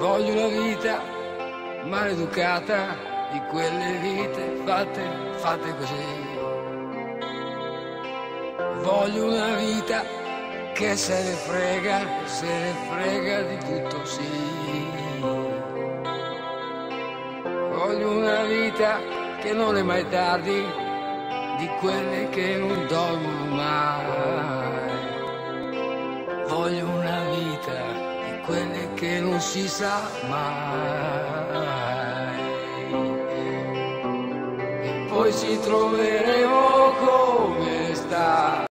Voglio una vita maleducata, di quelle vite fatte così. Voglio una vita che se ne frega di tutto, sì. Voglio una vita che non è mai tardi, di quelle che non dormono mai. Voglio una vita di quelle che non si sa mai. E poi ci troveremo come sta.